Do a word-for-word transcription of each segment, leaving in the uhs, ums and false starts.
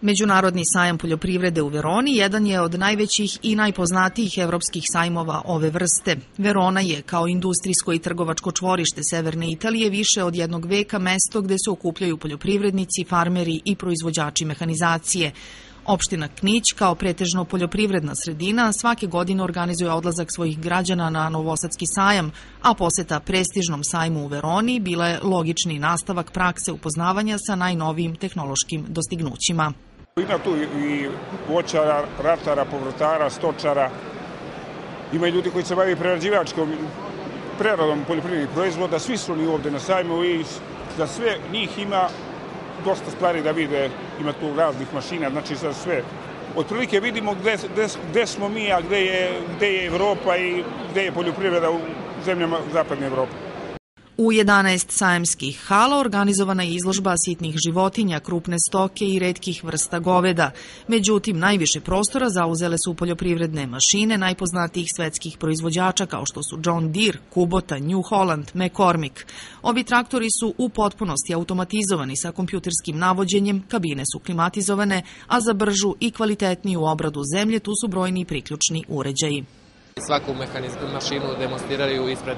Međunarodni sajam poljoprivrede u Veroni jedan je od najvećih i najpoznatijih evropskih sajmova ove vrste. Verona je, kao industrijsko i trgovačko čvorište severne Italije, više od jednog veka mesto gde se okupljaju poljoprivrednici, farmeri i proizvođači mehanizacije. Opština Knić, kao pretežno poljoprivredna sredina, svake godine organizuje odlazak svojih građana na Novosadski sajam, a poseta prestižnom sajmu u Veroni bila je logični nastavak prakse upoznavanja sa najnovijim tehnološkim dostignućima. Ima tu i voćara, ratara, povrtara, stočara, ima i ljudi koji se bavi prerađivačkom preradom poljoprivrednih proizvoda, svi su oni ovde na sajmu i za sve njih ima dosta stvari da vide, ima tu raznih mašina, znači za sve. Otprilike vidimo gde, gde, gde smo mi, a gde je, gde je Evropa i gde je poljoprivreda u zemljama zapadne Evrope. U jedanaest sajamskih hala organizovana je izložba sitnih životinja, krupne stoke i retkih vrsta goveda. Međutim, najviše prostora zauzele su poljoprivredne mašine najpoznatijih svetskih proizvođača kao što su John Deere, Kubota, New Holland, McCormick. Ovi traktori su u potpunosti automatizovani sa kompjuterskim navođenjem, kabine su klimatizovane, a za bržu i kvalitetniju obradu zemlje tu su brojni priključni uređaji. Svaku mašinu demonstriraju ispred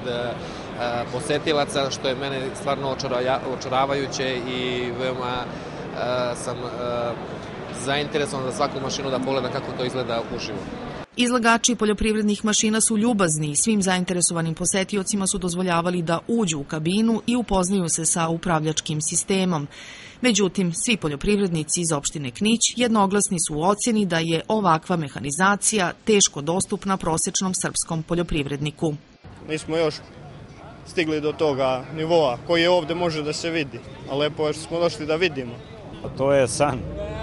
posetilaca, što je mene stvarno očaravajuće i veoma sam zainteresovan za svaku mašinu da pogledam kako to izgleda uživo. Izlagači poljoprivrednih mašina su ljubazni i svim zainteresovanim posetiocima su dozvoljavali da uđu u kabinu i upoznaju se sa upravljačkim sistemom. Međutim, svi poljoprivrednici iz opštine Knić jednoglasni su u ocjeni da je ovakva mehanizacija teško dostupna prosečnom srpskom poljoprivredniku. Nismo još stigli do toga nivoa koji je ovde može da se vidi, a lepo je što smo došli da vidimo. To je san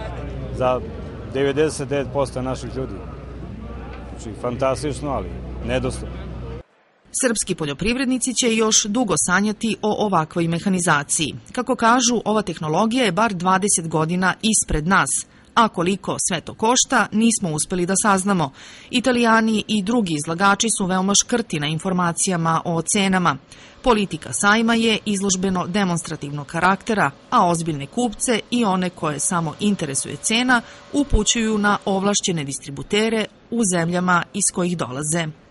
za devedeset devet posto naših ljudi. Znači, fantastično, ali nedostupno. Srpski poljoprivrednici će još dugo sanjati o ovakvoj mehanizaciji. Kako kažu, ova tehnologija je bar dvadeset godina ispred nas, a koliko sve to košta nismo uspeli da saznamo. Italijani i drugi izlagači su veoma škrti na informacijama o cenama. Politika sajma je izložbeno demonstrativnog karaktera, a ozbiljne kupce i one koje samo interesuje cena upućuju na ovlašćene distributere u zemljama iz kojih dolaze.